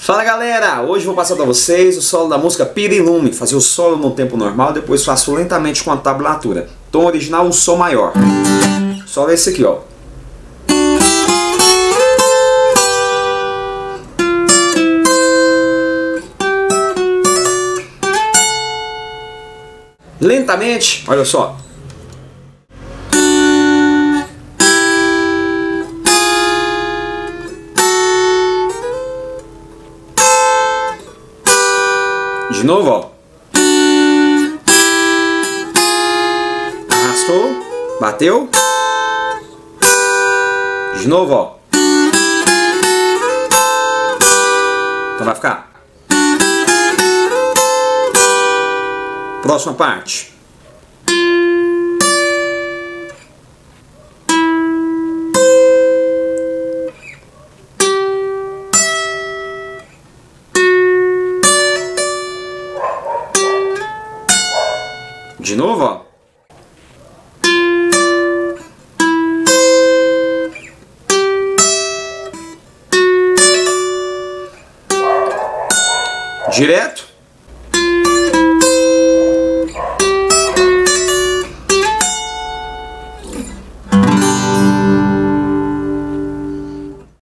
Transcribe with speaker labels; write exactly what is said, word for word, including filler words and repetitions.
Speaker 1: Fala galera, hoje eu vou passar para vocês o solo da música Pirilume. Fazer o solo no tempo normal, depois faço lentamente com a tablatura. Tom original, um Sol maior. Solo é esse aqui, ó. Lentamente, olha só. De novo, ó. Arrastou, bateu. De novo, ó. Então vai ficar. Próxima parte. De novo, ó. Direto.